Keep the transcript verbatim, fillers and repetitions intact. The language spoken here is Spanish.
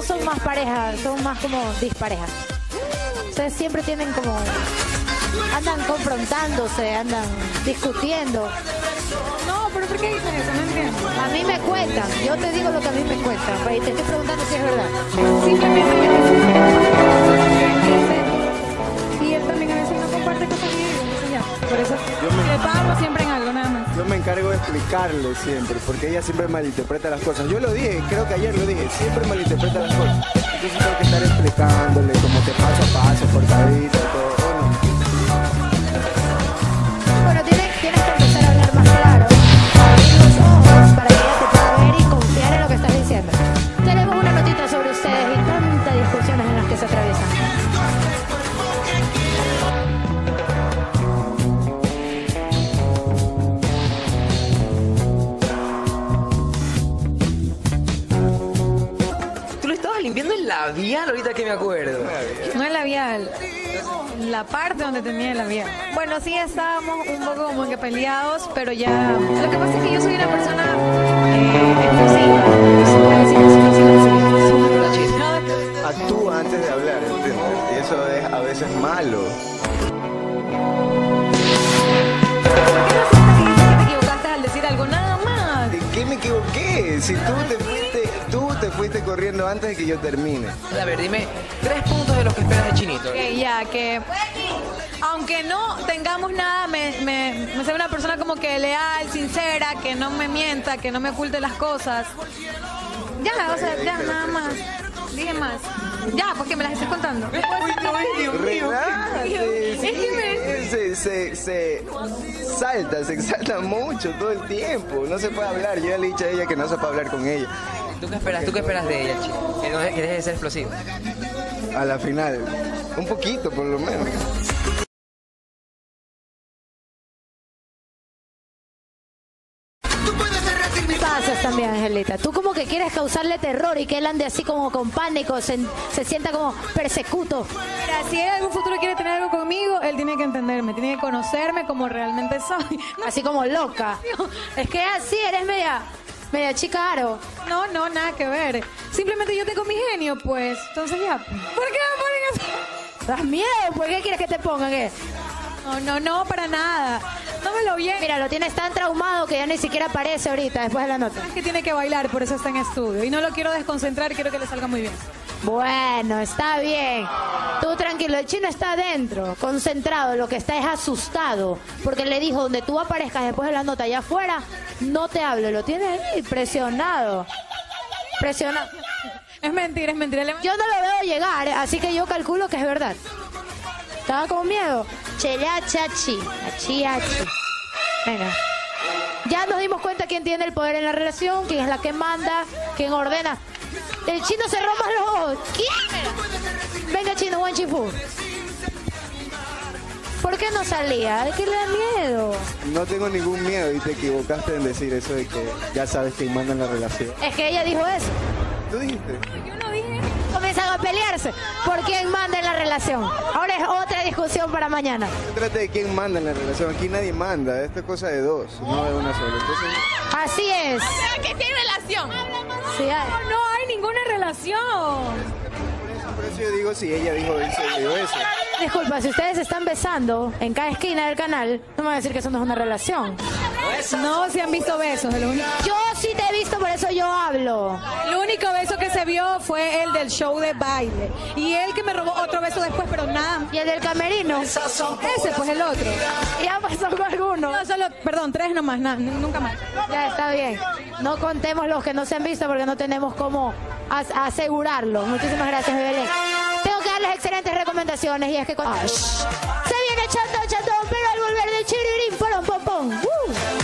son más parejas, son más como disparejas. Ustedes siempre tienen como... Andan confrontándose, andan discutiendo. No, pero ¿por qué dicen eso? No entiendo. A mí me cuentan, yo te digo lo que a mí me cuentan, y te estoy preguntando si es verdad. Simplemente me dicen, y él también a veces no comparte cosas conmigo, entonces ya. Por eso Yo me- le pago siempre en algo, nada más. Yo me encargo de explicarle siempre, porque ella siempre malinterpreta las cosas. Yo lo dije, creo que ayer lo dije, siempre malinterpreta las cosas. Entonces tengo que estar explicándole como que paso a paso, cortadito, todo. Bueno, tienes, tienes que empezar a hablar más claro, abrir los ojos para que ella te pueda ver y confiar en lo que estás diciendo. Tenemos una notita sobre ustedes y tantas discusiones en las que se atraviesan. Tú lo estabas limpiando el labial ahorita que me acuerdo. No el labial, la parte donde tenía el labial. Bueno, sí estábamos un poco como que peleados, pero ya... Lo que pasa es que yo soy una persona eh, explosiva. Se puede decir explosiva, sí. No, Actúa antes de hablar, ¿entiendes? Y eso es a veces malo. ¿por qué no sientes que dices que te equivocaste al decir algo? Nada más. ¿De qué me equivoqué? Si tú te fuiste, tú te fuiste corriendo antes de que yo termine. A ver, dime tres puntos de los que esperas de Chinito. Ok, ya, que aunque no tengamos nada, me, me, me sea una persona como que leal, sincera, que no me mienta, que no me oculte las cosas. Ya, o sea, ya, nada más. Dije más. Ya, porque me las estoy contando. Relájate, Es que me- se, se, se salta, se exalta mucho todo el tiempo. No se puede hablar. Yo ya le he dicho a ella que no se puede hablar con ella. ¿Tú qué esperas? ¿Tú qué esperas de ella, Chino? Que, no, que deje de ser explosivo. A la final, un poquito por lo menos. Pasas también, Angelita. Tú como que quieres causarle terror y que él ande así como con pánico, se, se sienta como persecuto. Mira, si él en algún futuro quiere tener algo conmigo, él tiene que entenderme, tiene que conocerme como realmente soy. No, Así como loca. Es que así eres media, media chica aro. no, no, nada que ver. Simplemente yo tengo mi genio, pues. Entonces ya. ¿Por qué me ponen así? ¿Das miedo? ¿Por qué quieres que te pongan qué? No, no, no, para nada. Tómelo bien. Mira, lo tienes tan traumado que ya ni siquiera aparece ahorita después de la nota. Es que tiene que bailar, por eso está en estudio. Y no lo quiero desconcentrar, quiero que le salga muy bien. Bueno, está bien. Tú tranquilo, el chino está adentro, concentrado, lo que está es asustado, porque le dijo, donde tú aparezcas después de la nota allá afuera, no te hablo, lo tienes ahí presionado. Presionado. Es mentira, es mentira. Le- Yo no lo veo llegar, así que yo calculo que es verdad. Estaba con miedo. Chela chachi, achi achi. Venga. Ya nos dimos cuenta quién tiene el poder en la relación, quién es la que manda, quién ordena. El chino cerró más los ojos. ¿Quién? Venga, chino, one chifu. ¿Por qué no salía? ¿De qué le da miedo? No tengo ningún miedo y te equivocaste en decir eso de que ya sabes quién manda en la relación. Es que ella dijo eso. ¿Tú dijiste? Yo no dije. Comienzan a pelearse por quién manda en la relación. Ahora es otra discusión para mañana. No trata de quién manda en la relación. Aquí nadie manda. Esto es cosa de dos, no de una sola. Entonces, Así es. ¿Qué tiene relación? Sí, hay. No, no hay ninguna relación. por eso yo digo, si ella dijo eso, yo digo eso. Disculpa, si ustedes se están besando en cada esquina del canal, no me van a decir que eso no es una relación. No se han visto besos. El único, Yo sí te he visto, por eso yo hablo. el único beso que se vio fue el del show de baile. Y él que me robó otro beso después, pero nada. Y el del camerino. Ese pues el otro. Ya pasó con alguno. No, solo, perdón, tres nomás, nada, nunca más. Ya está bien. No contemos los que no se han visto porque no tenemos cómo as- asegurarlo. Muchísimas gracias, Belén. Tengo que darles excelentes recomendaciones y es que con... Ash. Se viene chatón, chatón, pero al volver de chirirín, porón, pom, pom. ¡Uh!